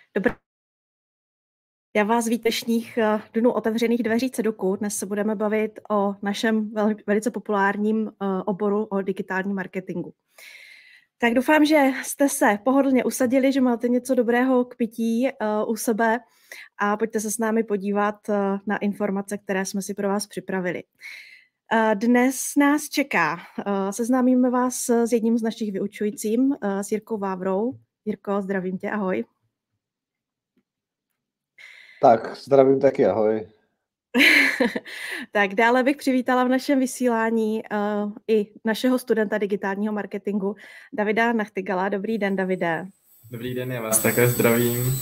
Dobrý. Já vás vítám dnešních dnů otevřených dveří CEDUKu. Dnes se budeme bavit o našem velice populárním oboru o digitálním marketingu. Tak doufám, že jste se pohodlně usadili, že máte něco dobrého k pití u sebe a pojďte se s námi podívat na informace, které jsme si pro vás připravili. Dnes nás čeká, seznámíme vás s jedním z našich vyučujícím, s Jirkou Vávrou. Jirko, zdravím tě, ahoj. Tak, zdravím taky, ahoj. Tak dále bych přivítala v našem vysílání i našeho studenta digitálního marketingu Davida Nachtigala. Dobrý den, Davide. Dobrý den, já vás také zdravím.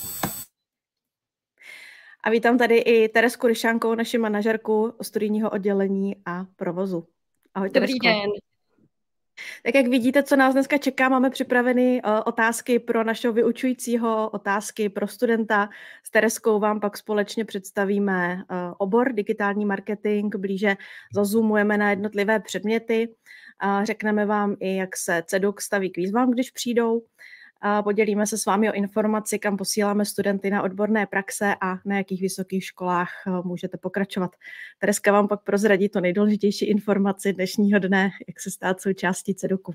A vítám tady i Teresku Ryšánkovou, naši manažerku studijního oddělení a provozu. Ahoj, Dobrý Teresko. den. Tak jak vidíte, co nás dneska čeká, máme připraveny otázky pro našeho vyučujícího, otázky pro studenta. S Tereskou vám pak společně představíme obor digitální marketing, blíže zazoomujeme na jednotlivé předměty. Řekneme vám i, jak se CEDUK staví k výzvám, když přijdou. Podělíme se s vámi o informaci, kam posíláme studenty na odborné praxe a na jakých vysokých školách můžete pokračovat. Tereska vám pak prozradí to nejdůležitější informaci dnešního dne, jak se stát součástí CEDUKu.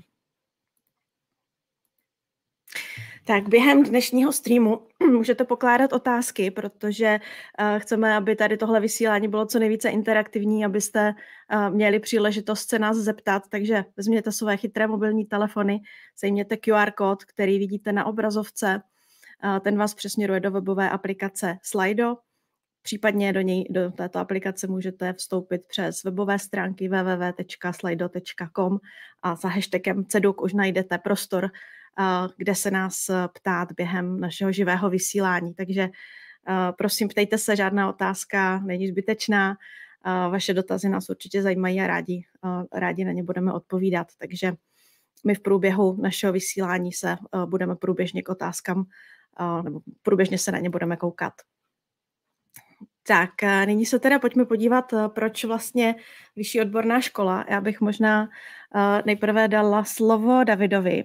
Tak během dnešního streamu můžete pokládat otázky, protože chceme, aby tady tohle vysílání bylo co nejvíce interaktivní, abyste měli příležitost se nás zeptat, takže vezměte své chytré mobilní telefony, sejměte QR kód, který vidíte na obrazovce, ten vás přesměruje do webové aplikace Slido, případně do této aplikace můžete vstoupit přes webové stránky www.slido.com a za hashtagem CEDUK už najdete prostor, kde se nás ptát během našeho živého vysílání. Takže prosím, ptejte se, žádná otázka není zbytečná. Vaše dotazy nás určitě zajímají a rádi na ně budeme odpovídat. Takže my v průběhu našeho vysílání se budeme průběžně k otázkám, nebo průběžně se na ně budeme koukat. Tak, nyní se teda pojďme podívat, proč vlastně vyšší odborná škola. Já bych možná nejprve dala slovo Davidovi.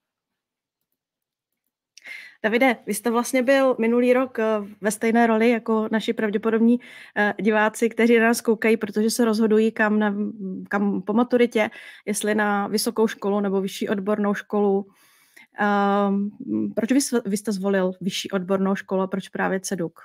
Davide, vy jste vlastně byl minulý rok ve stejné roli jako naši pravděpodobní diváci, kteří na nás koukají, protože se rozhodují kam po maturitě, jestli na vysokou školu nebo vyšší odbornou školu. Proč vy jste zvolil vyšší odbornou školu a proč právě CEDUK?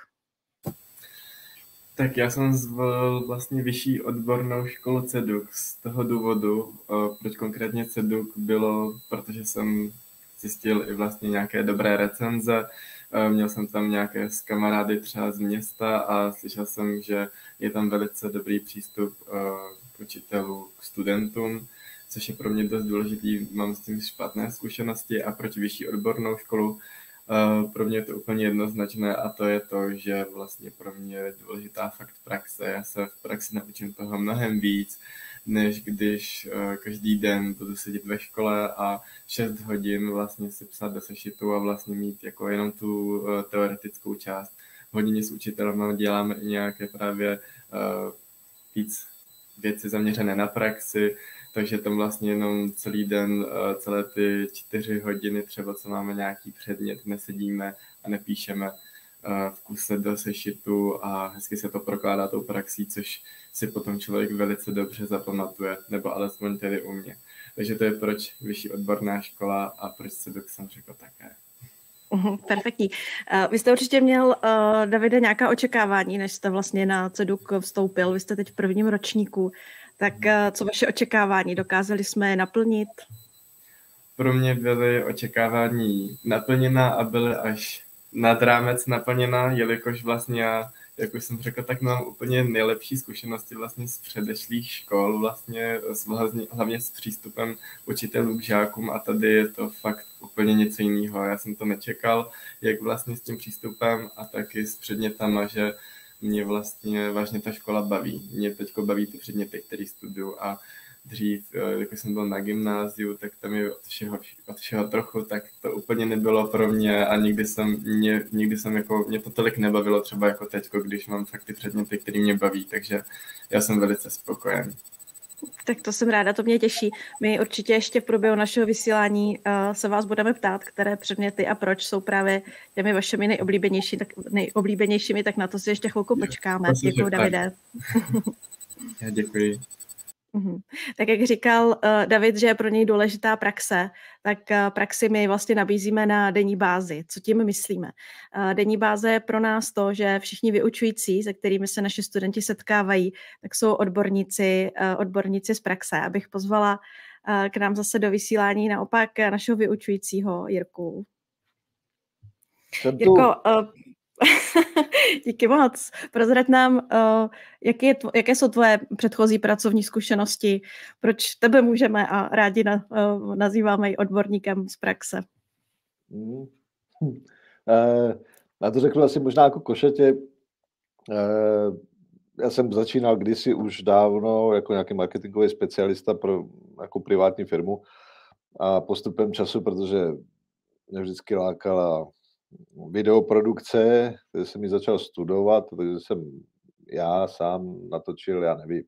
Tak já jsem zvolil vlastně vyšší odbornou školu CEDUK z toho důvodu, proč konkrétně CEDUK bylo, protože jsem zjistil i vlastně nějaké dobré recenze. Měl jsem tam nějaké kamarády třeba z města a slyšel jsem, že je tam velice dobrý přístup k učitelů, k studentům, což je pro mě dost důležitý. Mám s tím špatné zkušenosti a proč vyšší odbornou školu? Pro mě je to úplně jednoznačné a to je to, že vlastně pro mě je důležitá fakt praxe. Já se v praxi naučím toho mnohem víc, než když každý den budu sedět ve škole a 6 hodin vlastně si psát do sešitu a vlastně mít jako jenom tu teoretickou část. Hodně s učitelem děláme i nějaké právě víc věci zaměřené na praxi, takže tam vlastně jenom celý den, celé ty 4 hodiny třeba, co máme nějaký předmět, nesedíme a nepíšeme v kuse do sešitu a hezky se to prokládá tou praxí, což si potom člověk velice dobře zapamatuje, nebo alespoň tedy u mě. Takže to je proč vyšší odborná škola a proč CEDUK jsem řekl také. Perfektní. Vy jste určitě měl, Davide, nějaká očekávání, než jste vlastně na CEDUK vstoupil. Vy jste teď v prvním ročníku. Tak co vaše očekávání? Dokázali jsme je naplnit? Pro mě byly očekávání naplněná a byly až nad rámec naplněná, jelikož vlastně já, jak už jsem řekl, tak mám úplně nejlepší zkušenosti vlastně z předešlých škol, vlastně hlavně s přístupem učitelů k žákům a tady je to fakt úplně něco jiného. Já jsem to nečekal, jak vlastně s tím přístupem a taky s předmětama, že mě vlastně vážně ta škola baví. Mě teďko baví ty předměty, které studuju a dřív, jako jsem byl na gymnáziu, tak tam je od všeho trochu, tak to úplně nebylo pro mě a nikdy jsem jako, mě to tolik nebavilo třeba jako teďko, když mám fakt ty předměty, které mě baví, takže já jsem velice spokojen. Tak to jsem ráda, to mě těší. My určitě ještě v průběhu našeho vysílání se vás budeme ptát, které předměty a proč jsou právě těmi vašimi nejoblíbenějšími, tak na to si ještě chvilku počkáme. Děkuji, Davide. Já děkuji. Tak jak říkal David, že je pro něj důležitá praxe, tak praxi my vlastně nabízíme na denní bázi. Co tím myslíme? Denní báze je pro nás to, že všichni vyučující, se kterými se naši studenti setkávají, tak jsou odborníci z praxe. Abych pozvala k nám zase do vysílání naopak našeho vyučujícího Jirku. Jirko, díky moc. Prozrať nám, jaké jsou tvoje předchozí pracovní zkušenosti, proč tebe můžeme a rádi nazýváme i odborníkem z praxe. Já to řeknu asi možná jako košatě. Já jsem začínal kdysi už dávno jako nějaký marketingový specialista pro jako privátní firmu a postupem času, protože mě vždycky lákala videoprodukce, kde jsem ji začal studovat, takže jsem já sám natočil, já nevím,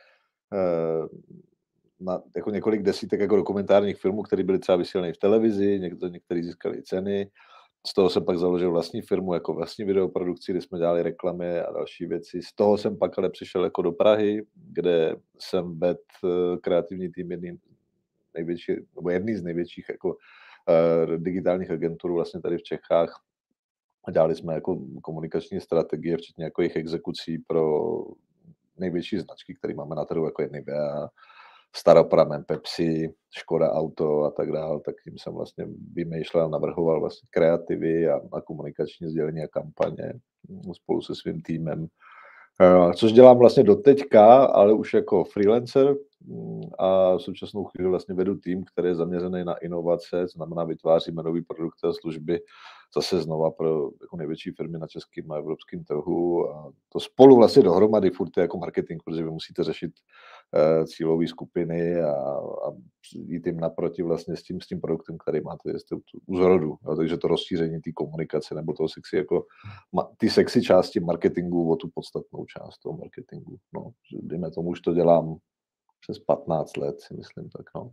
jako několik desítek jako dokumentárních filmů, které byly třeba vysílané v televizi, některý získali ceny. Z toho jsem pak založil vlastní firmu, jako vlastní videoprodukci, kde jsme dělali reklamy a další věci. Z toho jsem pak ale přišel jako do Prahy, kde jsem vedl kreativní tým jedný z největších jako digitálních agentur vlastně tady v Čechách. A dělali jsme jako komunikační strategie, včetně jako jejich exekucí pro největší značky, které máme na trhu, jako je Nivea, Staropramen, Pepsi, Škoda Auto a tak dále. Tak tím jsem vlastně vymýšlel, navrhoval vlastně kreativy a komunikační sdělení a kampaně spolu se svým týmem. Což dělám vlastně doteďka, ale už jako freelancer a v současnou chvíli vlastně vedu tým, který je zaměřený na inovace, to znamená vytváříme nový produkty a služby zase znova pro jako největší firmy na českém a evropském trhu. A to spolu vlastně dohromady furt je jako marketing, protože vy musíte řešit cílové skupiny a jít jim naproti vlastně s tím produktem, který máte u zrodu. Takže to rozšíření té komunikace nebo toho sexy, jako ty sexy části marketingu o tu podstatnou část toho marketingu. No, dejme tomu, už to dělám přes 15 let, si myslím, tak no.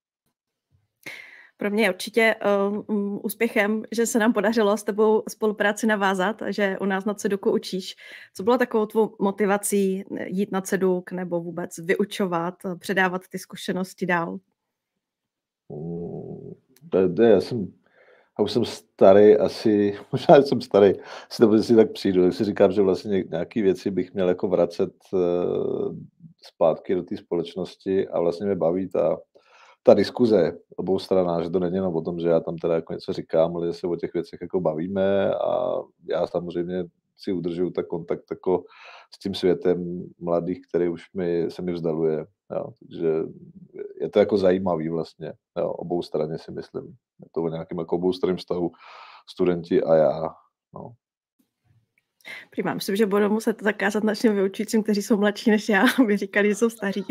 Pro mě je určitě úspěchem, že se nám podařilo s tebou spolupráci navázat, že u nás na CEDUKu učíš. Co bylo takovou tvou motivací jít na CEDUK nebo vůbec vyučovat, předávat ty zkušenosti dál? Já už jsem starý asi, možná jsem starý, si tak přijdu, tak si říkám, že vlastně nějaké věci bych měl jako vracet zpátky do té společnosti a vlastně mě baví ta diskuze obou stranách, že to není jenom o tom, že já tam teda jako něco říkám, ale že se o těch věcech jako bavíme a já samozřejmě si udržuju tak kontakt jako s tím světem mladých, který už se mi vzdaluje. Jo. Takže je to jako zajímavý vlastně, jo, obou straně si myslím. Je to o nějakém jako oboustranném vztahu studenti a já. No. Prima, myslím, že budu muset zakázat našim vyučujícím, kteří jsou mladší než já, aby říkali, že jsou staří.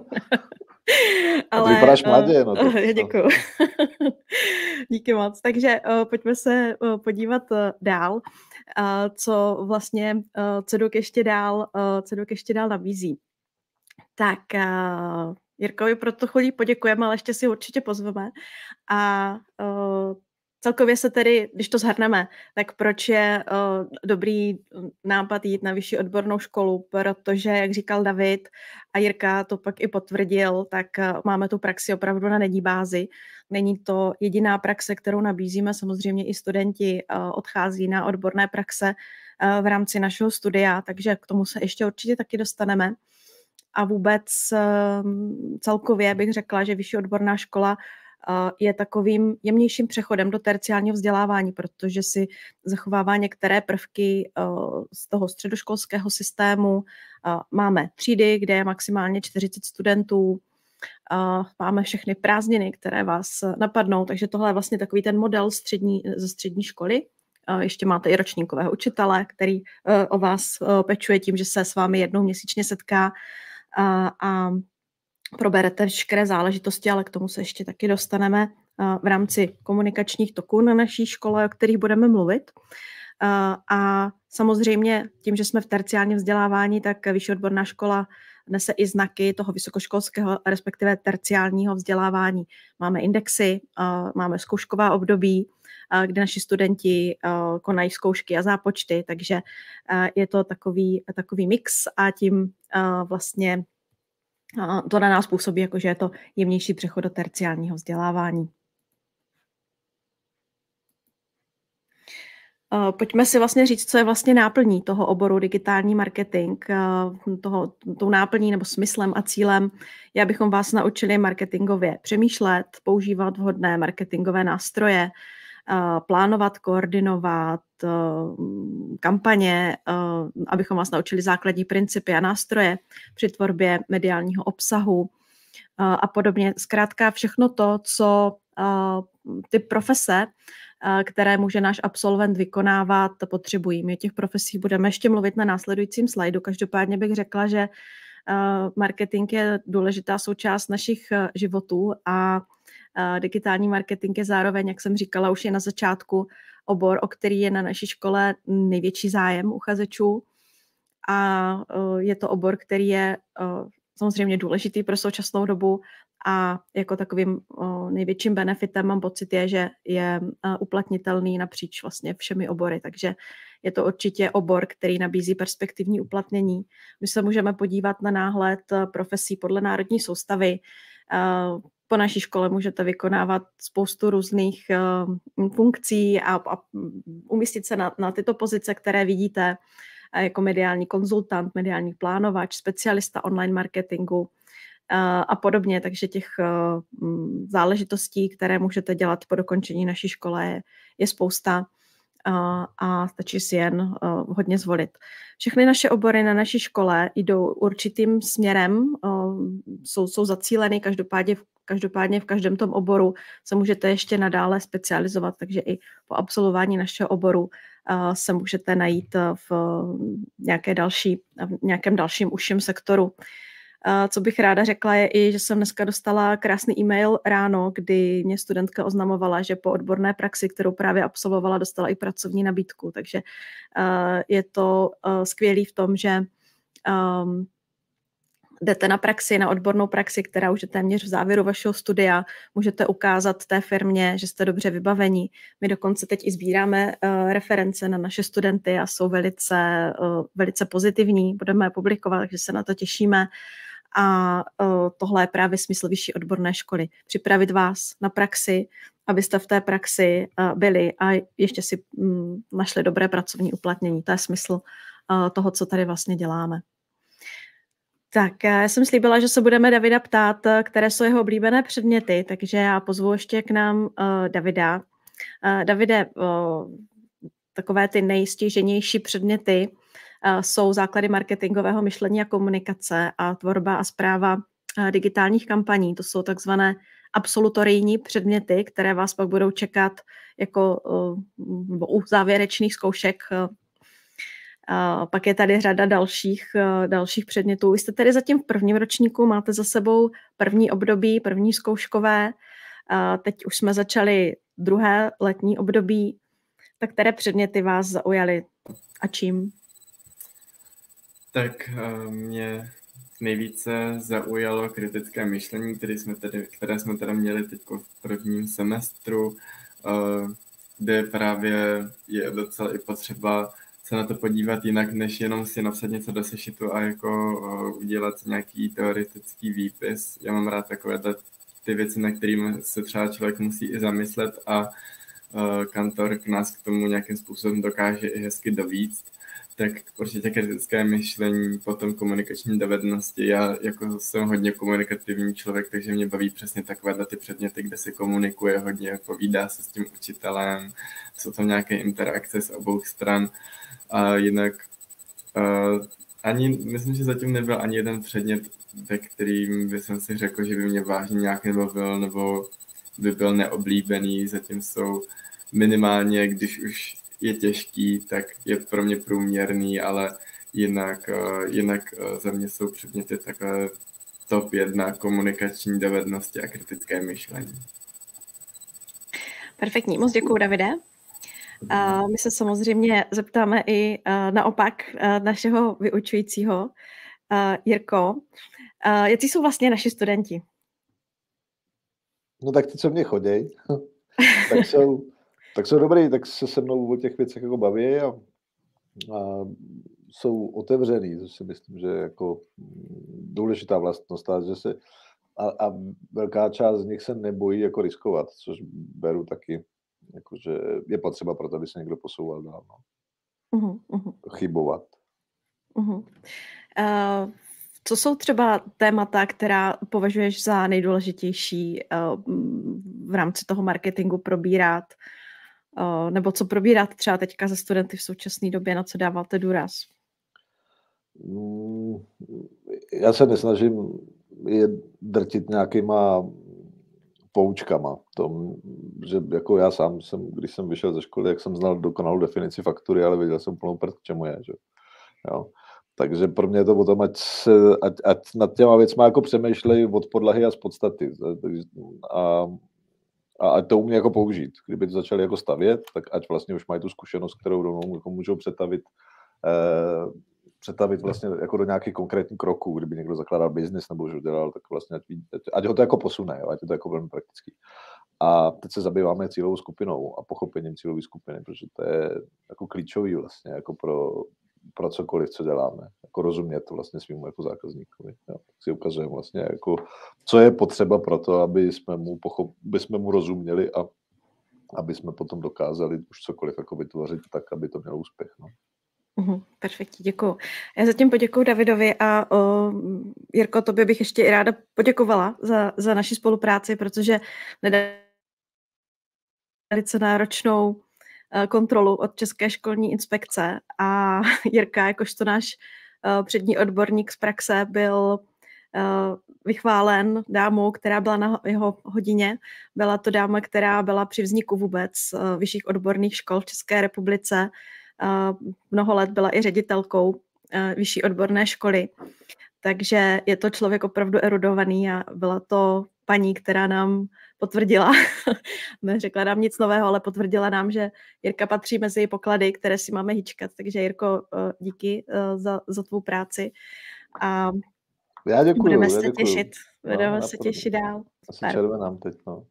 Ale vypadáš mladě. No to, děkuju. Díky moc. Takže pojďme se podívat dál, co vlastně CEDUK ještě dál nabízí. Tak Jirkovi proto chvíli poděkujeme, ale ještě si určitě pozveme. A celkově se tedy, když to shrneme, tak proč je dobrý nápad jít na vyšší odbornou školu, protože, jak říkal David a Jirka to pak i potvrdil, tak máme tu praxi opravdu na denní bázi. Není to jediná praxe, kterou nabízíme, samozřejmě i studenti odchází na odborné praxe v rámci našeho studia, takže k tomu se ještě určitě taky dostaneme. A vůbec celkově bych řekla, že vyšší odborná škola je takovým jemnějším přechodem do terciálního vzdělávání, protože si zachovává některé prvky z toho středoškolského systému. Máme třídy, kde je maximálně 40 studentů, máme všechny prázdniny, které vás napadnou, takže tohle je vlastně takový ten model ze střední školy. Ještě máte i ročníkového učitele, který o vás pečuje tím, že se s vámi jednou měsíčně setká a proberete všechny záležitosti, ale k tomu se ještě taky dostaneme v rámci komunikačních toků na naší škole, o kterých budeme mluvit. A samozřejmě tím, že jsme v terciálním vzdělávání, tak vyšší odborná škola nese i znaky toho vysokoškolského, respektive terciálního vzdělávání. Máme indexy, máme zkoušková období, kde naši studenti konají zkoušky a zápočty, takže je to takový mix a tím vlastně to na nás působí, jakože je to jemnější přechod do terciálního vzdělávání. Pojďme si vlastně říct, co je vlastně náplní toho oboru digitální marketing. Tou náplní nebo smyslem a cílem je, abychom vás naučili marketingově přemýšlet, používat vhodné marketingové nástroje, plánovat, koordinovat kampaně, abychom vás naučili základní principy a nástroje při tvorbě mediálního obsahu a podobně. Zkrátka všechno to, co ty profese, které může náš absolvent vykonávat, potřebují. My o těch profesích budeme ještě mluvit na následujícím slajdu. Každopádně bych řekla, že marketing je důležitá součást našich životů a digitální marketing je zároveň, jak jsem říkala, už je na začátku obor, o který je na naší škole největší zájem uchazečů. A je to obor, který je samozřejmě důležitý pro současnou dobu a jako takovým největším benefitem mám pocit je, že je uplatnitelný napříč vlastně všemi obory, takže je to určitě obor, který nabízí perspektivní uplatnění. My se můžeme podívat na náhled profesí podle národní soustavy. Po naší škole můžete vykonávat spoustu různých funkcí a umístit se na tyto pozice, které vidíte, jako mediální konzultant, mediální plánovač, specialista online marketingu a podobně. Takže těch záležitostí, které můžete dělat po dokončení naší školy, je spousta a stačí si jen hodně zvolit. Všechny naše obory na naší škole jdou určitým směrem, jsou zacíleny, každopádně v každém tom oboru se můžete ještě nadále specializovat, takže i po absolvování našeho oboru se můžete najít v nějakém dalším užším sektoru. Co bych ráda řekla je i, že jsem dneska dostala krásný e-mail ráno, kdy mě studentka oznamovala, že po odborné praxi, kterou právě absolvovala, dostala i pracovní nabídku. Takže je to skvělý v tom, že jdete na praxi, na odbornou praxi, která už je téměř v závěru vašeho studia, můžete ukázat té firmě, že jste dobře vybavení. My dokonce teď i sbíráme reference na naše studenty a jsou velice pozitivní, budeme je publikovat, takže se na to těšíme. A tohle je právě smysl vyšší odborné školy. Připravit vás na praxi, abyste v té praxi byli a ještě si našli dobré pracovní uplatnění. To je smysl toho, co tady vlastně děláme. Tak, já jsem slíbila, že se budeme Davida ptát, které jsou jeho oblíbené předměty, takže já pozvu ještě k nám Davida. Davide, takové ty nejstěžejnější předměty jsou základy marketingového myšlení a komunikace a tvorba a správa digitálních kampaní. To jsou takzvané absolutorijní předměty, které vás pak budou čekat jako u závěrečných zkoušek. Pak je tady řada dalších předmětů. Vy jste tedy zatím v prvním ročníku, máte za sebou první období, první zkouškové. Teď už jsme začali druhé letní období. Tak které předměty vás zaujaly a čím? Tak mě nejvíce zaujalo kritické myšlení, které jsme tady měli teď v prvním semestru, kde právě je docela i potřeba se na to podívat jinak, než jenom si napsat něco do sešitu a jako udělat nějaký teoretický výpis. Já mám rád takové ty věci, na kterými se třeba člověk musí i zamyslet a kantor k nás k tomu nějakým způsobem dokáže i hezky dovíct. Tak určitě kritické myšlení, potom komunikační dovednosti. Já jako jsem hodně komunikativní člověk, takže mě baví přesně takové ty předměty, kde se komunikuje hodně, povídá se s tím učitelem, jsou tam nějaké interakce z obou stran. A jinak myslím, že zatím nebyl ani jeden předmět, ve kterým by jsem si řekl, že by mě vážně nějak nebavil nebo by byl neoblíbený. Zatím jsou minimálně, když už je těžký, tak je pro mě průměrný, ale jinak za mě jsou předměty takové top 1 komunikační dovednosti a kritické myšlení. Perfektní, moc děkuju, Davide. My se samozřejmě zeptáme i naopak našeho vyučujícího. Jirko, jaký jsou vlastně naši studenti? No tak ty, co mě chodějí, tak jsou dobrý, tak se mnou o těch věcech jako baví a jsou otevřený, to si myslím, že je jako důležitá vlastnost, že a velká část z nich se nebojí jako riskovat, což beru taky, jakože je potřeba pro to, aby se někdo posouval dál. No. Chybovat. Co jsou třeba témata, která považuješ za nejdůležitější v rámci toho marketingu probírat? Nebo co probírat třeba teďka ze studenty v současné době, na co dáváte důraz? Já se nesnažím je drtit nějakýma poučkama. Že jako já sám když jsem vyšel ze školy, jak jsem znal dokonalou definici faktury, ale věděl jsem plnou prd, k čemu je. Že? Jo. Takže pro mě je to o tom, ať nad těma věcma jako přemýšlej od podlahy a z podstaty. A ať to umí jako použít. Kdyby to začali jako stavět, tak ať vlastně už mají tu zkušenost, kterou rovnou jako můžou přetavit vlastně jako do nějakých konkrétních kroků, kdyby někdo zakládal biznis nebo už dělal, tak vlastně ať ho to jako posune, jo, ať je to jako velmi praktický. A teď se zabýváme cílovou skupinou a pochopením cílové skupiny, protože to je jako klíčový vlastně jako pro cokoliv, co děláme. Jako rozumět to vlastně svýmu jako zákazníkovi. Jo. Tak si ukazujeme vlastně jako, co je potřeba pro to, aby jsme mu rozuměli a aby jsme potom dokázali už cokoliv jako vytvořit tak, aby to mělo úspěch. No. Perfektně, děkuju. Já zatím poděkuju Davidovi a Jirko, tobě bych ještě i ráda poděkovala za naši spolupráci, protože velice náročnou kontrolu od České školní inspekce a Jirka, jakožto náš přední odborník z praxe, byl vychválen dámou, která byla na jeho hodině. Byla to dáma, která byla při vzniku vůbec vyšších odborných škol v České republice. Mnoho let byla i ředitelkou vyšší odborné školy. Takže je to člověk opravdu erudovaný a byla to paní, která nám potvrdila, neřekla nám nic nového, ale potvrdila nám, že Jirka patří mezi poklady, které si máme hýčkat. Takže Jirko, díky za tvou práci. A já děkuju. Budeme se těšit dál. Asi červenám teď, no.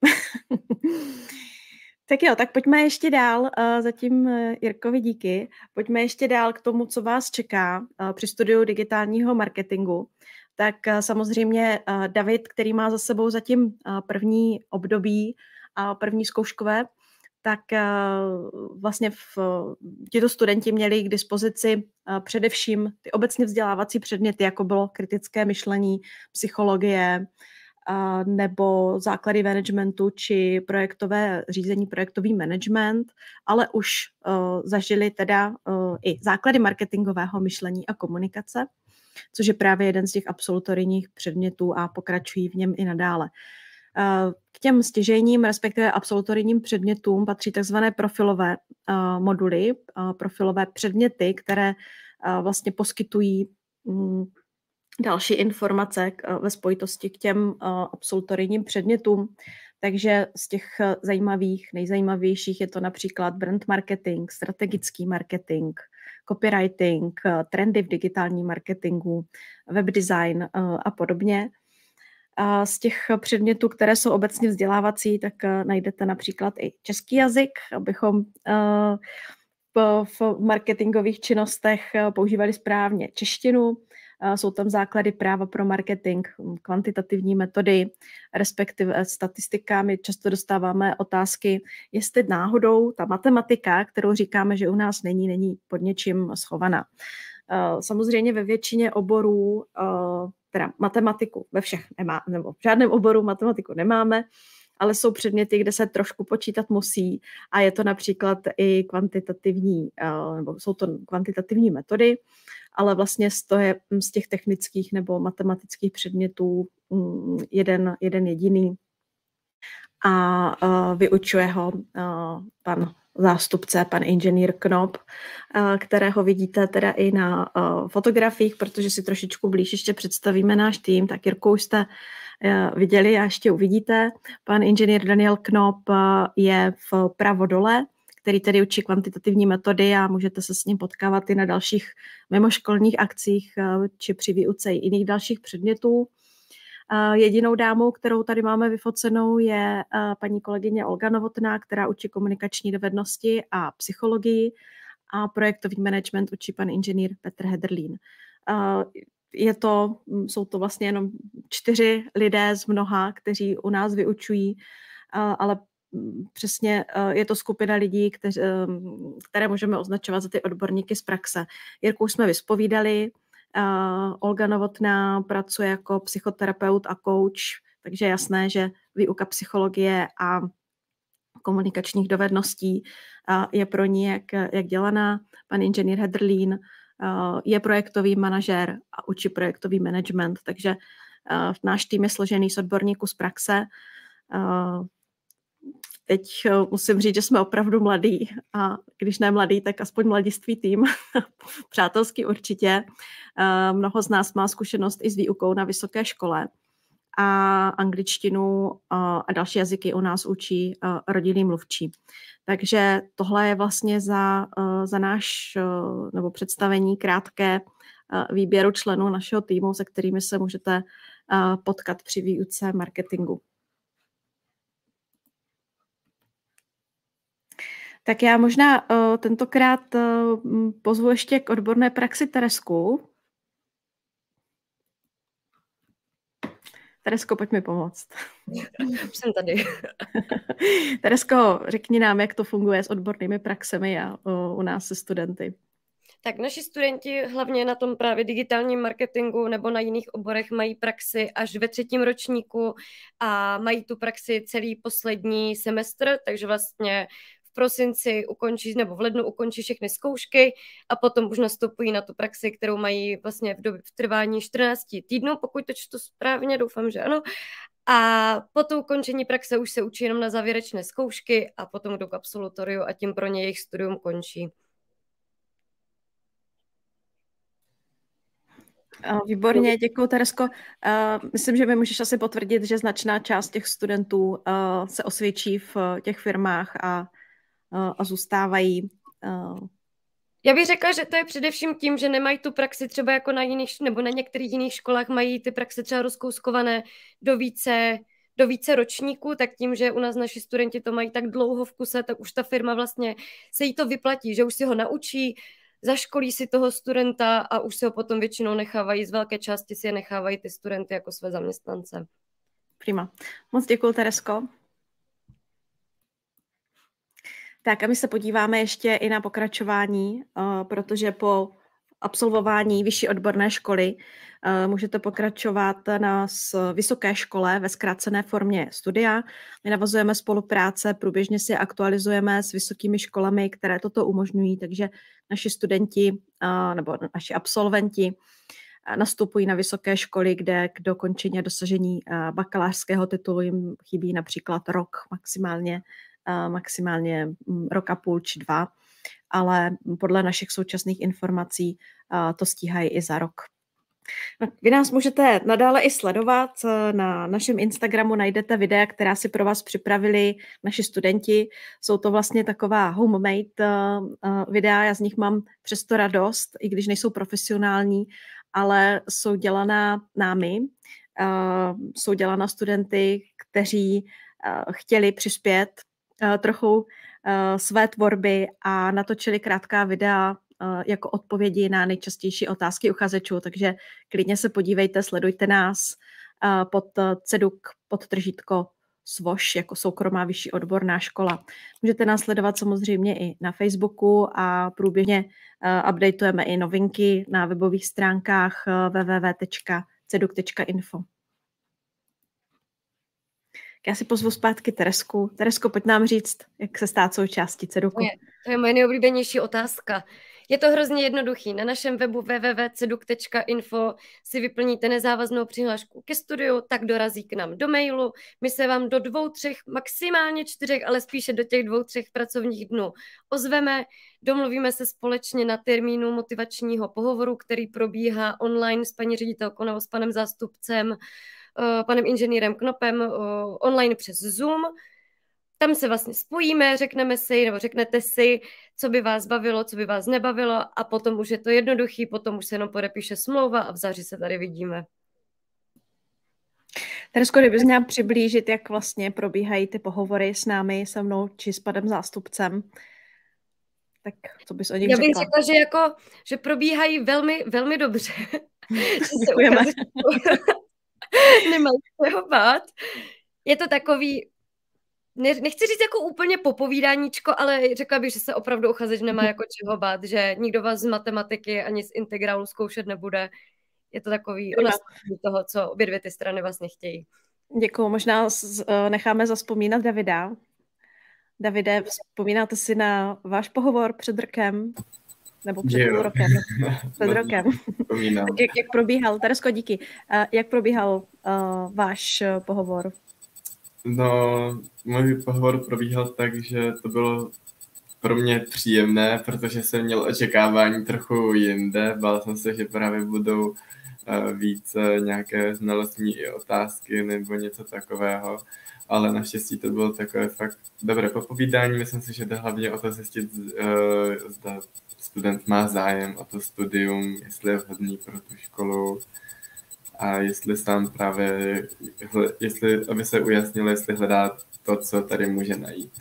Tak jo, tak pojďme ještě dál, zatím Jirkovi díky, pojďme ještě dál k tomu, co vás čeká při studiu digitálního marketingu. Tak samozřejmě David, který má za sebou zatím první období a první zkouškové, tak vlastně tito studenti měli k dispozici především ty obecně vzdělávací předměty, jako bylo kritické myšlení, psychologie, nebo základy managementu či projektové řízení, projektový management, ale už zažili teda i základy marketingového myšlení a komunikace, což je právě jeden z těch absolutorijních předmětů a pokračují v něm i nadále. K těm stěžejním, respektive absolutorijním předmětům patří takzvané profilové moduly, profilové předměty, které vlastně poskytují další informace ve spojitosti k těm absolutorijním předmětům. Takže z těch nejzajímavějších je to například brand marketing, strategický marketing, copywriting, trendy v digitálním marketingu, web design a podobně. A z těch předmětů, které jsou obecně vzdělávací, tak najdete například i český jazyk, abychom v marketingových činnostech používali správně češtinu. Jsou tam základy práva pro marketing, kvantitativní metody, respektive statistika. My často dostáváme otázky, jestli náhodou ta matematika, kterou říkáme, že u nás není pod něčím schovaná. Samozřejmě ve většině oborů, teda matematiku ve všech nemá, nebo v žádném oboru matematiku nemáme, ale jsou předměty, kde se trošku počítat musí a je to například i kvantitativní, nebo jsou to kvantitativní metody, ale vlastně z těch technických nebo matematických předmětů jeden jediný a vyučuje ho pan zástupce, pan inženýr Knop, kterého vidíte teda i na fotografiích, protože si trošičku blíž ještě představíme náš tým, tak Jirku už jste viděli a ještě uvidíte. Pan inženýr Daniel Knop je vpravo dole, který tedy učí kvantitativní metody a můžete se s ním potkávat i na dalších mimoškolních akcích či při výuce jiných dalších předmětů. Jedinou dámou, kterou tady máme vyfocenou, je paní kolegyně Olga Novotná, která učí komunikační dovednosti a psychologii a projektový management učí pan inženýr Petr Hederlín. Jsou to vlastně jenom 4 lidé z mnoha, kteří u nás vyučují, ale přesně je to skupina lidí, které můžeme označovat za ty odborníky z praxe. Jirku jsme vyspovídali, Olga Novotná pracuje jako psychoterapeut a coach, takže je jasné, že výuka psychologie a komunikačních dovedností je pro ní jak dělaná. Pan inženýr Hederlín je projektový manažer a učí projektový management, takže náš tým je složený z odborníků z praxe. Teď musím říct, že jsme opravdu mladí a když ne mladý, tak aspoň mladiství tým, přátelský určitě. Mnoho z nás má zkušenost i s výukou na vysoké škole a angličtinu a další jazyky u nás učí rodilý mluvčí. Takže tohle je vlastně za náš nebo představení krátké výběru členů našeho týmu, se kterými se můžete potkat při výuce marketingu. Tak já možná tentokrát pozvu ještě k odborné praxi Teresku. Teresko, pojď mi pomoct. Jsem tady. Teresko, řekni nám, jak to funguje s odbornými praxemi a u nás se studenty. Tak naši studenti hlavně na tom právě digitálním marketingu nebo na jiných oborech mají praxi až ve 3. ročníku a mají tu praxi celý poslední semestr, takže vlastně v prosinci ukončí nebo v lednu ukončí všechny zkoušky a potom už nastupují na tu praxi, kterou mají vlastně v trvání 14 týdnů, pokud to čtu správně, doufám, že ano. A po to ukončení praxe už se učí jenom na závěrečné zkoušky a potom jdou k absolutoriu a tím pro ně jejich studium končí. Výborně, děkuji, Teresko. Myslím, že mi můžeš asi potvrdit, že značná část těch studentů se osvědčí v těch firmách a zůstávají. Já bych řekla, že to je především tím, že nemají tu praxi třeba jako na jiných, nebo na některých jiných školách mají ty praxe třeba rozkouskované do více ročníků, tak tím, že u nás naši studenti to mají tak dlouho v kuse, tak už ta firma vlastně se jí to vyplatí, že už si ho naučí, zaškolí si toho studenta a už si ho potom většinou nechávají, z velké části si je nechávají ty studenty jako své zaměstnance. Prima. Moc děkuji, Teresko. Tak a my se podíváme ještě i na pokračování, protože po absolvování vyšší odborné školy můžete pokračovat na vysoké škole ve zkrácené formě studia. My navazujeme spolupráce, průběžně si aktualizujeme s vysokými školami, které toto umožňují, takže naši studenti nebo naši absolventi nastupují na vysoké školy, kde k dokončení a dosažení bakalářského titulu jim chybí například rok, maximálně rok a půl či 2, ale podle našich současných informací to stíhají i za rok. Vy nás můžete nadále i sledovat. Na našem Instagramu najdete videa, která si pro vás připravili naši studenti. Jsou to vlastně taková homemade videa, já z nich mám přesto radost, i když nejsou profesionální, ale jsou dělaná námi, jsou dělaná studenty, kteří chtěli přispět trochu své tvorby a natočili krátká videa jako odpovědi na nejčastější otázky uchazečů, takže klidně se podívejte, sledujte nás pod CEDUK, podtržítko SVOŠ, jako soukromá vyšší odborná škola. Můžete nás sledovat samozřejmě i na Facebooku a průběžně updateujeme i novinky na webových stránkách www.ceduk.info. Já si pozvu zpátky Teresku. Teresko, pojď nám říct, jak se stát součástí CEDUKu. To je moje nejoblíbenější otázka. Je to hrozně jednoduchý. Na našem webu www.ceduk.info si vyplníte nezávaznou přihlášku ke studiu, tak dorazí k nám do mailu. My se vám do 2, 3, maximálně 4, ale spíše do těch 2, 3 pracovních dnů ozveme. Domluvíme se společně na termínu motivačního pohovoru, který probíhá online s paní ředitelkou nebo s panem zástupcem, panem inženýrem Knopem, online přes Zoom. tam se vlastně spojíme, řekneme si, nebo řeknete si, co by vás bavilo, co by vás nebavilo a potom už je to jednoduchý, potom už se jenom podepíše smlouva a v září se tady vidíme. Teresko, kdybys měla přiblížit, jak vlastně probíhají ty pohovory s námi, se mnou či s panem zástupcem, tak co bys o nich řekla? Já bych řekla, že probíhají velmi, velmi dobře. Děkujeme. Nemají čeho bát. Je to takový, nechci říct jako úplně popovídáníčko, ale řekla bych, že se opravdu uchazeč nemá jako čeho bát, že nikdo vás z matematiky ani z integrálu zkoušet nebude. Je to takový toho, co obě dvě ty strany vlastně chtějí. Děkuju. Možná necháme zazpomínat Davida. Davide, vzpomínáte si na váš pohovor před rokem? Nebo před půl rokem? Před rokem. Jak probíhal? Teresko, díky. Jak probíhal váš pohovor? No, můj pohovor probíhal tak, že to bylo pro mě příjemné, protože jsem měl očekávání trochu jinde. Bál jsem se, že právě budou více nějaké znalostní i otázky nebo něco takového, ale naštěstí to bylo takové fakt dobré popovídání. Myslím si, že jde hlavně o to zjistit, zda student má zájem o to studium, jestli je vhodný pro tu školu a jestli sám právě, aby se ujasnilo, jestli hledá to, co tady může najít.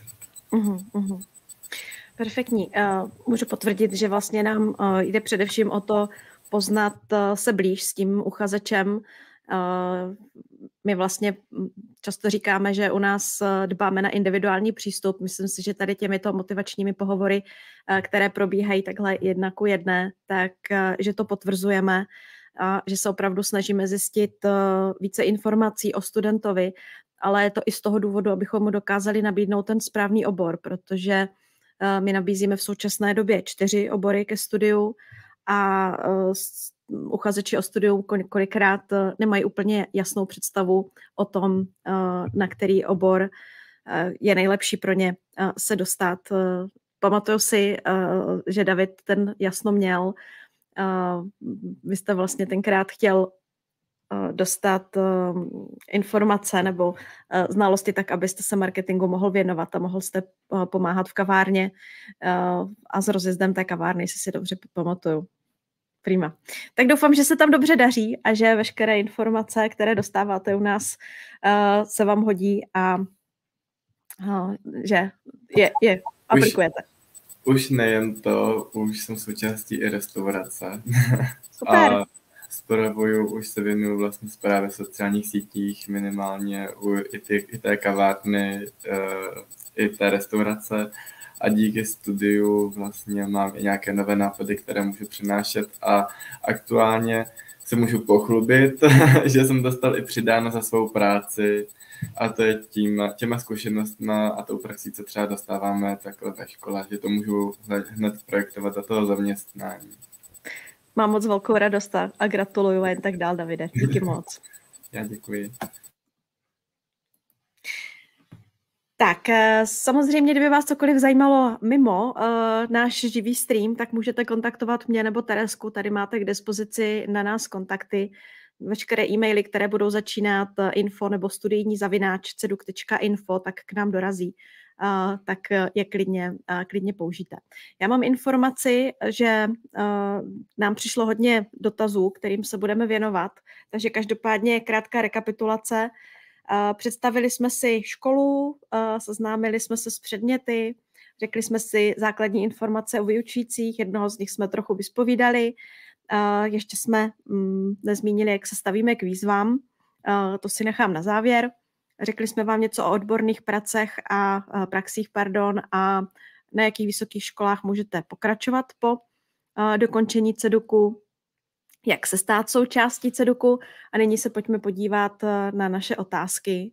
Perfektní. Můžu potvrdit, že vlastně nám jde především o to poznat se blíž s tím uchazečem. My vlastně často říkáme, že u nás dbáme na individuální přístup. Myslím si, že tady těmito motivačními pohovory, které probíhají takhle 1:1, tak že to potvrzujeme, a že se opravdu snažíme zjistit více informací o studentovi, ale je to i z toho důvodu, abychom mu dokázali nabídnout ten správný obor, protože my nabízíme v současné době 4 obory ke studiu a uchazeči o studium kolikrát nemají úplně jasnou představu o tom, na který obor je nejlepší pro ně se dostat. Pamatuju si, že David ten jasno měl. Vy jste vlastně tenkrát chtěl dostat informace nebo znalosti tak, abyste se marketingu mohl věnovat a mohl jste pomáhat v kavárně a s rozjezdem té kavárny, jestli si dobře pamatuju. Prima. Tak doufám, že se tam dobře daří a že veškeré informace, které dostáváte u nás, se vám hodí a že je aplikujete. Už nejen to, už jsem součástí i restaurace. Super. A spravuju, už se věnuju vlastně správě sociálních sítích, minimálně i té kavárny, i té restaurace. A díky studiu vlastně mám i nějaké nové nápady, které můžu přinášet a aktuálně se můžu pochlubit, že jsem dostal i přidáno za svou práci a to je těma zkušenostma a tou praxí, co třeba dostáváme takhle ve škole, že to můžu hned projektovat do toho zaměstnání. Mám moc velkou radost a gratuluju a jen tak dál, Davide. Díky moc. Já děkuji. Tak samozřejmě, kdyby vás cokoliv zajímalo mimo náš živý stream, tak můžete kontaktovat mě nebo Teresku. Tady máte k dispozici na nás kontakty. Veškeré e-maily, které budou začínat info nebo studijní@ceduk.info, tak k nám dorazí. Tak je klidně použijte. Já mám informaci, že nám přišlo hodně dotazů, kterým se budeme věnovat, takže každopádně krátká rekapitulace. Představili jsme si školu, seznámili jsme se s předměty, řekli jsme si základní informace o vyučujících, jednoho z nich jsme trochu vyspovídali, ještě jsme nezmínili, jak se stavíme k výzvám, to si nechám na závěr. Řekli jsme vám něco o odborných praxích a na jakých vysokých školách můžete pokračovat po dokončení CEDUKu, jak se stát součástí CEDUKu a nyní se pojďme podívat na naše otázky.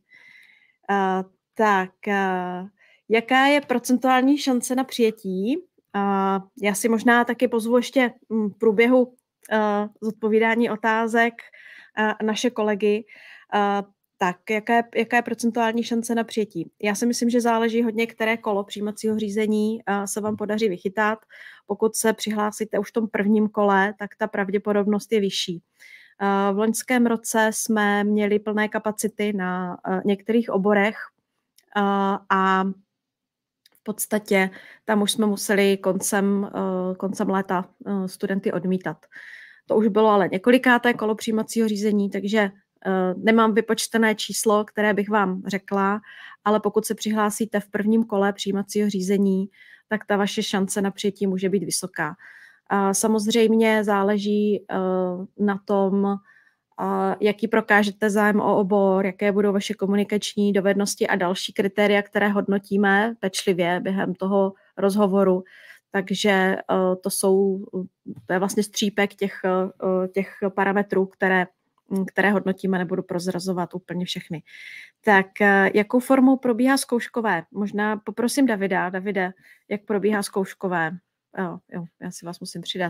Jaká je procentuální šance na přijetí? Já si možná taky pozvu ještě v průběhu zodpovídání otázek naše kolegy. Tak, jaká je procentuální šance na přijetí? Já si myslím, že záleží hodně, které kolo přijímacího řízení se vám podaří vychytat. Pokud se přihlásíte už v tom prvním kole, tak ta pravděpodobnost je vyšší. V loňském roce jsme měli plné kapacity na některých oborech a v podstatě tam už jsme museli koncem léta studenty odmítat. To už bylo ale několikáté kolo přijímacího řízení, takže nemám vypočtené číslo, které bych vám řekla, ale pokud se přihlásíte v prvním kole přijímacího řízení, tak ta vaše šance na přijetí může být vysoká. Samozřejmě záleží na tom, jaký prokážete zájem o obor, jaké budou vaše komunikační dovednosti a další kritéria, které hodnotíme pečlivě během toho rozhovoru. Takže to je vlastně střípek těch parametrů, které hodnotíme, nebudu prozrazovat úplně všechny. Tak jakou formou probíhá zkouškové? Možná poprosím Davide, jak probíhá zkouškové? Jo, já si vás musím přidat.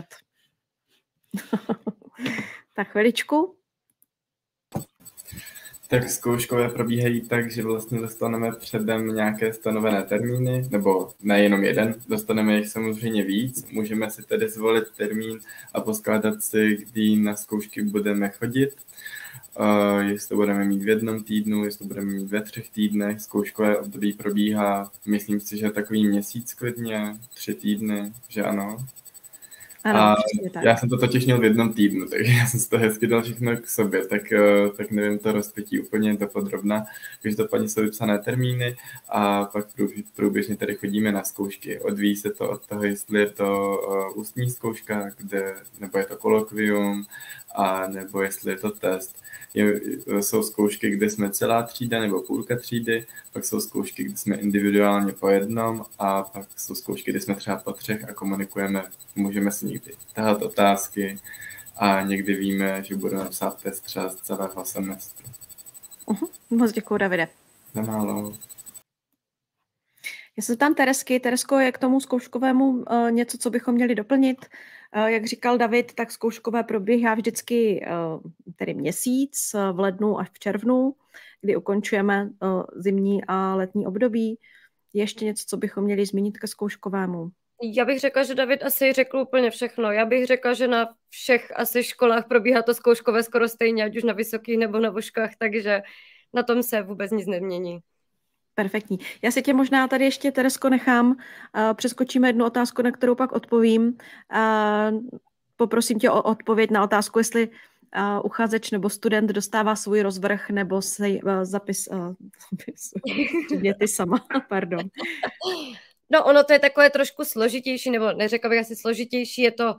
Tak chviličku. Tak zkouškové probíhají tak, že vlastně dostaneme předem nějaké stanovené termíny, nebo nejenom jeden, dostaneme jich samozřejmě víc. Můžeme si tedy zvolit termín a poskládat si, kdy na zkoušky budeme chodit. Jestli to budeme mít v 1 týdnu, jestli to budeme mít ve 3 týdnech. Zkouškové období probíhá, myslím si, že takový měsíc klidně, 3 týdny, že ano. Ano, já jsem to totiž měl v 1 týdnu, takže já jsem si to hezky dal všechno k sobě, tak nevím to rozpětí úplně dopodrobna. Takže to paní jsou vypsané termíny a pak průběžně tady chodíme na zkoušky. Odvíjí se to od toho, jestli je to ústní zkouška, nebo je to kolokvium, a nebo jestli je to test. Jsou zkoušky, kde jsme celá třída nebo půlka třídy, pak jsou zkoušky, kde jsme individuálně po jednom a pak jsou zkoušky, kde jsme třeba po 3 a komunikujeme. Můžeme si někdy tahat otázky a někdy víme, že budeme psát test třeba z celého semestru. Moc děkuju, Davide. Za málo. Já se tam Teresko, je k tomu zkouškovému něco, co bychom měli doplnit? Jak říkal David, tak zkouškové probíhá vždycky tedy měsíc v lednu až v červnu, kdy ukončujeme zimní a letní období. Je ještě něco, co bychom měli zmínit ke zkouškovému? Já bych řekla, že David asi řekl úplně všechno. Já bych řekla, že na všech asi školách probíhá to zkouškové skoro stejně, ať už na vysokých nebo na voškách, takže na tom se vůbec nic nemění. Perfektní. Já si tě možná tady ještě, Teresko, nechám. Přeskočíme jednu otázku, na kterou pak odpovím. Poprosím tě o odpověď na otázku, jestli uchazeč nebo student dostává svůj rozvrh nebo se zapis předměty sama. Pardon. No, ono to je takové trošku složitější, nebo neřekla bych asi složitější, je to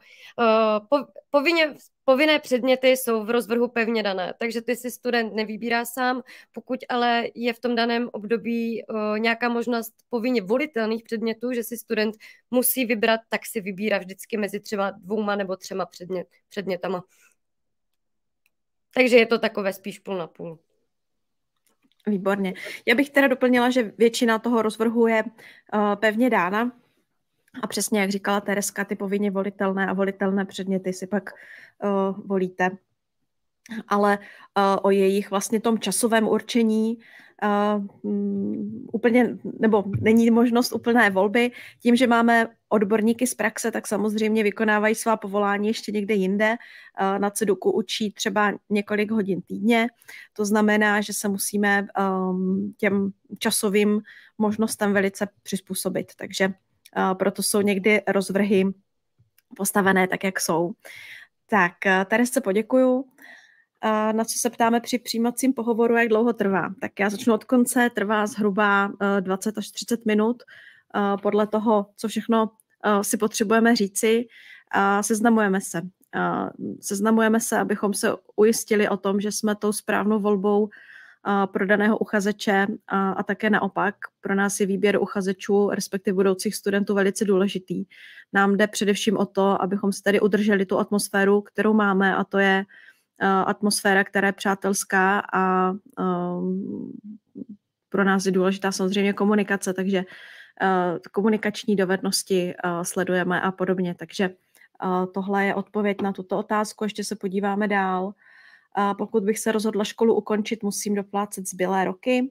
povinné předměty jsou v rozvrhu pevně dané, takže ty si student nevybírá sám, pokud ale je v tom daném období nějaká možnost povinně volitelných předmětů, že si student musí vybrat, tak si vybírá vždycky mezi třeba 2 nebo 3 předmětama. Takže je to takové spíš půl na půl. Výborně. Já bych teda doplnila, že většina toho rozvrhu je pevně dána a přesně, jak říkala Tereska, ty povinně volitelné a volitelné předměty si pak volíte. Ale o jejich vlastně tom časovém určení úplně, nebo není možnost úplné volby. Tím, že máme odborníky z praxe, tak samozřejmě vykonávají svá povolání ještě někde jinde. Na CEDUKu učí třeba několik hodin týdně. To znamená, že se musíme těm časovým možnostem velice přizpůsobit. Takže proto jsou někdy rozvrhy postavené tak, jak jsou. Tak, Teresce poděkuju. Na co se ptáme při přijímacím pohovoru, jak dlouho trvá. Tak já začnu od konce, trvá zhruba 20 až 30 minut. Podle toho, co všechno si potřebujeme říci, seznamujeme se, abychom se ujistili o tom, že jsme tou správnou volbou pro daného uchazeče a také naopak. Pro nás je výběr uchazečů, respektive budoucích studentů, velice důležitý. Nám jde především o to, abychom si tady udrželi tu atmosféru, kterou máme, a to je atmosféra, která je přátelská a pro nás je důležitá samozřejmě komunikace, takže komunikační dovednosti sledujeme a podobně. Takže tohle je odpověď na tuto otázku. Ještě se podíváme dál. Pokud bych se rozhodla školu ukončit, musím doplácet zbylé roky.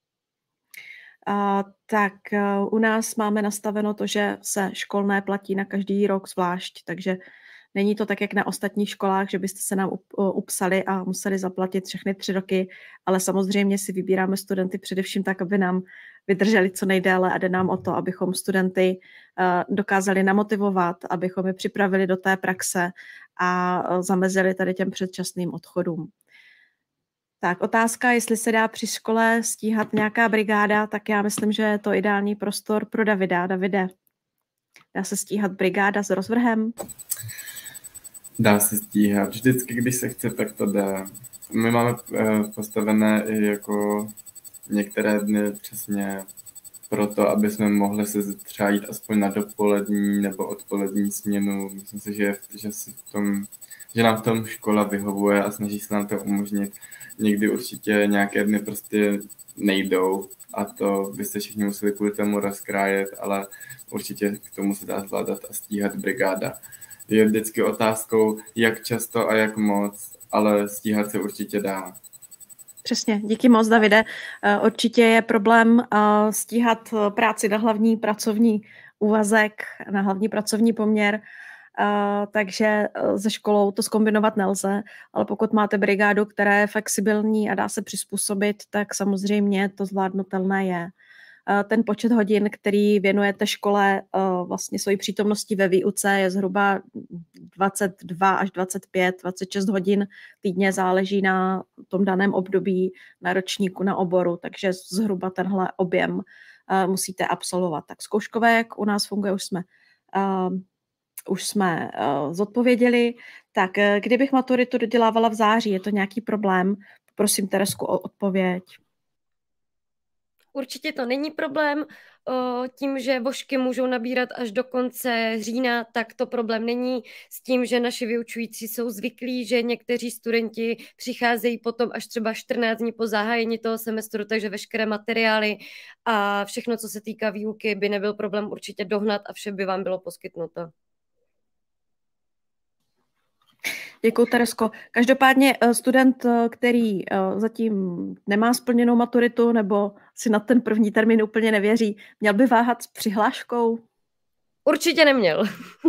Tak u nás máme nastaveno to, že se školné platí na každý rok zvlášť, takže Není to tak, jak na ostatních školách, že byste se nám upsali a museli zaplatit všechny 3 roky, ale samozřejmě si vybíráme studenty především tak, aby nám vydrželi co nejdéle a jde nám o to, abychom studenty dokázali namotivovat, abychom je připravili do té praxe a zamezili tady těm předčasným odchodům. Tak otázka, jestli se dá při škole stíhat nějaká brigáda, tak já myslím, že je to ideální prostor pro Davida. Davide, dá se stíhat brigáda s rozvrhem? Dá se stíhat. Vždycky, když se chce, tak to dá. My máme postavené i jako některé dny přesně proto, aby jsme mohli se třeba jít aspoň na dopolední nebo odpolední směnu. Myslím si, že nám v tom škola vyhovuje a snaží se nám to umožnit. Někdy určitě nějaké dny prostě nejdou a to byste všichni museli kvůli tomu rozkrájet, ale určitě k tomu se dá zvládat a stíhat brigáda. Je vždycky otázkou, jak často a jak moc, ale stíhat se určitě dá. Přesně, díky moc, Davide. Určitě je problém stíhat práci na hlavní pracovní úvazek, na hlavní pracovní poměr, takže se školou to zkombinovat nelze, ale pokud máte brigádu, která je flexibilní a dá se přizpůsobit, tak samozřejmě to zvládnutelné je. Ten počet hodin, který věnujete škole vlastně svojí přítomnosti ve výuce, je zhruba 22 až 25, 26 hodin týdně, záleží na tom daném období, na ročníku, na oboru, takže zhruba tenhle objem musíte absolvovat. Tak zkouškové, jak u nás funguje, už jsme zodpověděli. Tak kdybych maturitu dodělávala v září, je to nějaký problém? Prosím Teresku o odpověď. Určitě to není problém. Tím, že vošky můžou nabírat až do konce října, tak to problém není. S tím, že naši vyučující jsou zvyklí, že někteří studenti přicházejí potom až třeba 14 dní po zahájení toho semestru, takže veškeré materiály a všechno, co se týká výuky, by nebyl problém určitě dohnat a vše by vám bylo poskytnuto. Děkuji, Teresko. Každopádně student, který zatím nemá splněnou maturitu nebo si na ten první termín úplně nevěří, měl by váhat s přihláškou? Určitě neměl.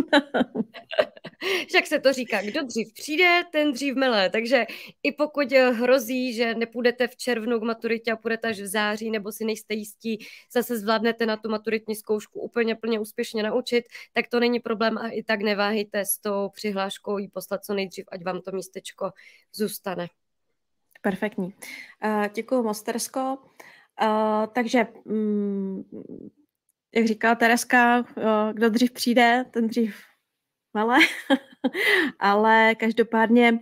Však se to říká, kdo dřív přijde, ten dřív mele. Takže i pokud hrozí, že nepůjdete v červnu k maturitě a půjdete až v září, nebo si nejste jistí, zase zvládnete na tu maturitní zkoušku úplně plně úspěšně naučit, tak to není problém a i tak neváhejte s tou přihláškou jí poslat co nejdřív, ať vám to místečko zůstane. Perfektní. Děkuji moc, Teresko. Takže jak říkala Tereska, kdo dřív přijde, ten dřív mele, ale každopádně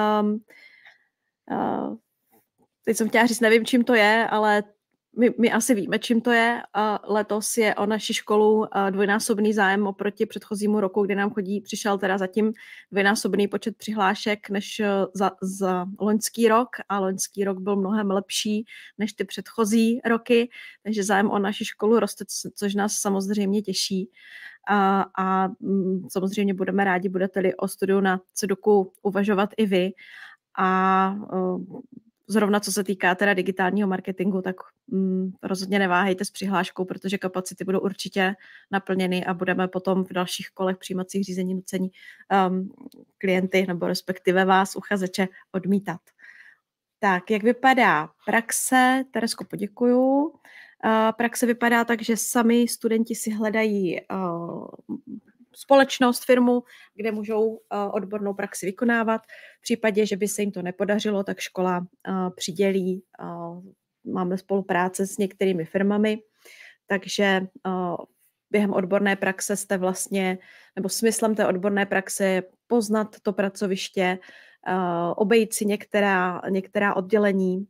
teď jsem chtěla říct, nevím, čím to je, ale my asi víme, čím to je. Letos je o naši školu dvojnásobný zájem oproti předchozímu roku, kdy nám přišel teda zatím dvojnásobný počet přihlášek než za loňský rok a loňský rok byl mnohem lepší než ty předchozí roky, takže zájem o naši školu roste, což nás samozřejmě těší. A samozřejmě budeme rádi, budete-li o studiu na CEDUKu uvažovat i vy. A zrovna co se týká teda digitálního marketingu, tak rozhodně neváhejte s přihláškou, protože kapacity budou určitě naplněny a budeme potom v dalších kolech přijímacích řízení nuceni klienty nebo respektive vás, uchazeče, odmítat. Tak, jak vypadá praxe? Teresko, poděkuju. Praxe vypadá tak, že sami studenti si hledají společnost, firmu, kde můžou odbornou praxi vykonávat. V případě, že by se jim to nepodařilo, tak škola přidělí, máme spolupráce s některými firmami, takže během odborné praxe jste vlastně, nebo smyslem té odborné praxe je poznat to pracoviště, obejít si některá oddělení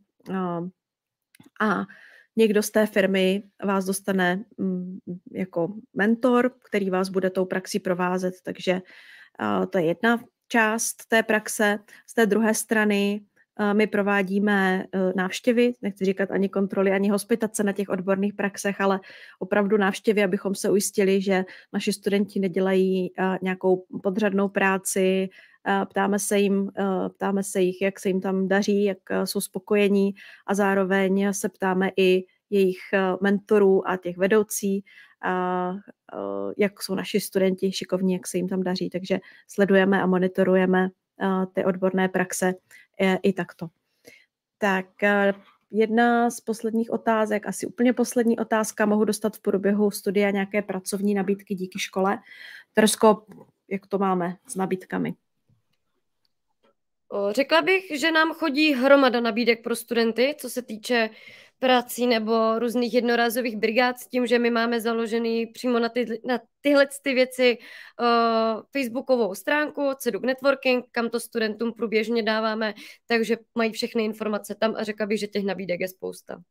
a někdo z té firmy vás dostane jako mentor, který vás bude tou praxí provázet, takže to je jedna část té praxe. Z té druhé strany my provádíme návštěvy, nechci říkat ani kontroly, ani hospitace na těch odborných praxech, ale opravdu návštěvy, abychom se ujistili, že naši studenti nedělají nějakou podřadnou práci, ptáme se jich, jak se jim tam daří, jak jsou spokojení a zároveň se ptáme i, jejich mentorů a těch vedoucí, jak jsou naši studenti šikovní, jak se jim tam daří. Takže sledujeme a monitorujeme ty odborné praxe i takto. Tak jedna z posledních otázek, asi úplně poslední otázka, mohu dostat v průběhu studia nějaké pracovní nabídky díky škole. Teresko, jak to máme s nabídkami? Řekla bych, že nám chodí hromada nabídek pro studenty, co se týče prací nebo různých jednorázových brigád, s tím, že my máme založený přímo na tyhle věci facebookovou stránku CEDUK Networking, kam to studentům průběžně dáváme, takže mají všechny informace tam a řekla bych, že těch nabídek je spousta.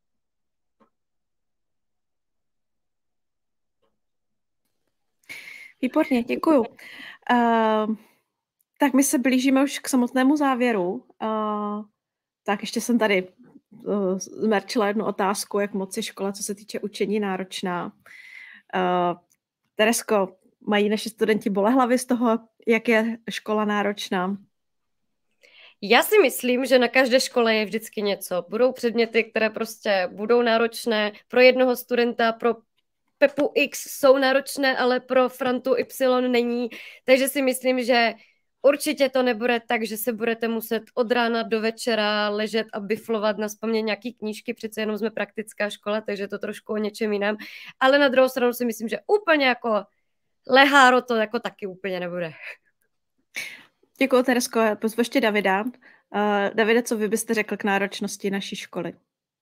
Výborně, děkuju. Tak my se blížíme už k samotnému závěru. Tak ještě jsem tady zmerčila jednu otázku, jak moc je škola, co se týče učení, náročná. Teresko, mají naši studenti bolehlavy z toho, jak je škola náročná? Já si myslím, že na každé škole je vždycky něco. Budou předměty, které prostě budou náročné. Pro jednoho studenta, pro Pepu X jsou náročné, ale pro Frantu Y není. Takže si myslím, že určitě to nebude tak, že se budete muset od rána do večera ležet a biflovat na spaměť nějaký knížky, přece jenom jsme praktická škola, takže to trošku o něčem jiném. Ale na druhou stranu si myslím, že úplně jako leháro to jako taky úplně nebude. Děkuji, Teresko. Pozvu ještě Davida. Davide, co vy byste řekl k náročnosti naší školy?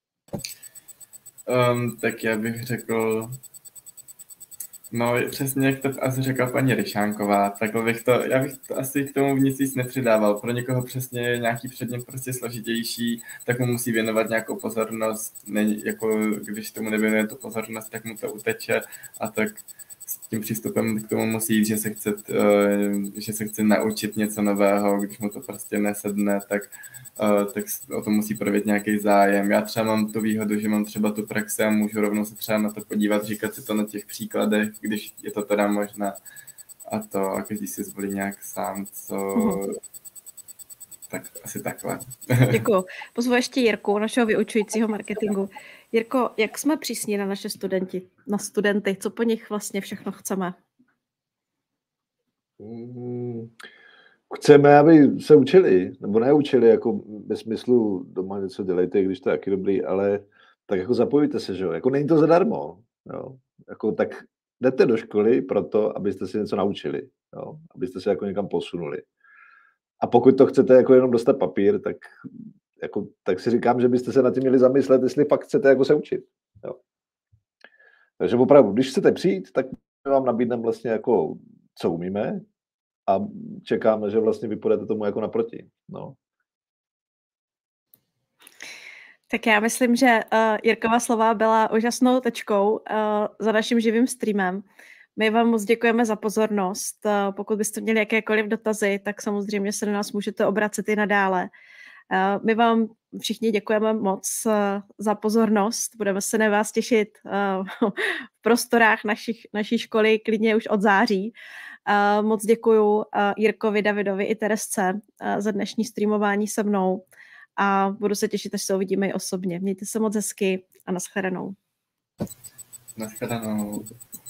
Tak já bych řekl, no přesně jak to asi řekla paní Ryšánková, takhle já bych to asi k tomu nic víc nepřidával. Pro někoho přesně je nějaký předmět prostě složitější, tak mu musí věnovat nějakou pozornost, jako když tomu nevěnuje tu pozornost, tak mu to uteče a tak s tím přístupem k tomu musí jít, že se chce naučit něco nového, když mu to prostě nesedne, tak o tom musí projevit nějaký zájem. Já třeba mám tu výhodu, že mám třeba tu praxi a můžu rovnou se třeba na to podívat, říkat si to na těch příkladech, když je to teda možné. A každý si zvolí nějak sám, tak asi takhle. Děkuji. Pozvu ještě Jirku, našeho vyučujícího marketingu. Jirko, jak jsme přísní na naše studenty? Co po nich vlastně všechno chceme? Chceme, aby se učili, nebo neučili, jako ve smyslu doma něco dělejte, když to je taky dobrý, ale tak jako zapojujte se, že jo, jako není to zadarmo, jo, jako tak jdete do školy proto, abyste si něco naučili, jo, abyste se jako někam posunuli. A pokud to chcete jako jenom dostat papír, tak si říkám, že byste se nad tím měli zamyslet, jestli fakt chcete jako se učit, jo. Takže opravdu, když chcete přijít, tak my vám nabídneme vlastně jako, co umíme, a čekáme, že vlastně vy půjdete tomu jako naproti. No. Tak já myslím, že Jirkova slova byla úžasnou tečkou za naším živým streamem. My vám moc děkujeme za pozornost. Pokud byste měli jakékoliv dotazy, tak samozřejmě se na nás můžete obracet i nadále. My vám všichni děkujeme moc za pozornost. Budeme se na vás těšit v prostorách naší školy klidně už od září. Moc děkuju Jirkovi, Davidovi i Teresce za dnešní streamování se mnou a budu se těšit, až se uvidíme i osobně. Mějte se moc hezky a nashledanou. Nashledanou.